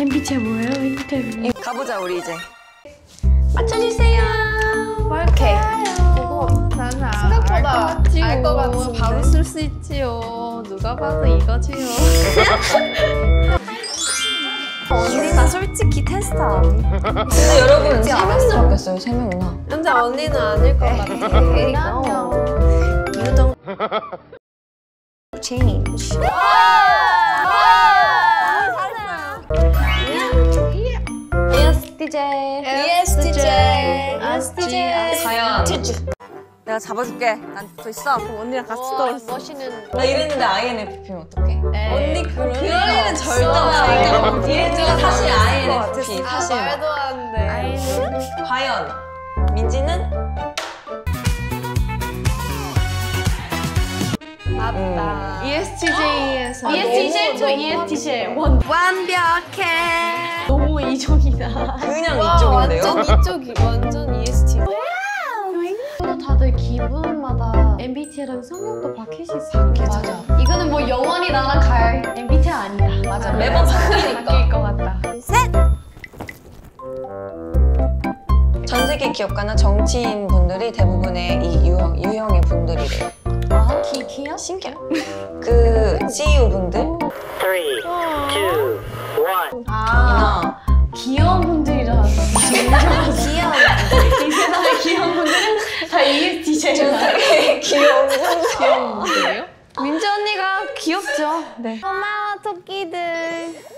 MBTI 뭐예요? MBTI 가보자 우리 이제. 맞춰주세요. 뭘게? 나는 생각보다 알 것 같아. 바로 쓸 수 있지요. 누가 봐도 이거지요. 언니 나 솔직히 테스트 안. 근데 여러분 3명 남았어요. 3명이나. 근데 언니는 아닐 것 같아. You don't change. ESTJ. ESTJ. 과연 내가 잡아줄게. 난 붙어 있어. 그럼 언니랑 같이 떨어졌어. 멋있는. 나 이랬는데 INFP면 어떡해? 언니 그럴 리는 절대 없어. 이랬지가 사실 INFP. 사실. 말도 안 돼. 과연 민지는? 맞다. ESTJ에서 ESTJ 저 ESTJ 완벽해. 너무 이종이다. 그냥 와, 이쪽인데요? 완전 이쪽이 완전 ESTJ. 또 다들 기분마다 MBTI랑 성격도 바뀔 수 있어요. 맞아. 이거는 뭐 영원히 나랑 갈 MBTI 아니다. 맞아. 매번 바뀌니까. 바뀔 것 같다. 전 세계 기업가나 정치인 분들이 대부분의 이 유형의 분들이래요. 아, 기억? 신기해. 그 CEO 분들? 3, 2, 1. 아, 귀여운 분들이라. 귀여운. 이 세상의 귀여운 분들은 다 ESTJ예요. 귀여운 분들. 귀여운 분들이요? 민지 언니가 귀엽죠? 네. 고마워 토끼들.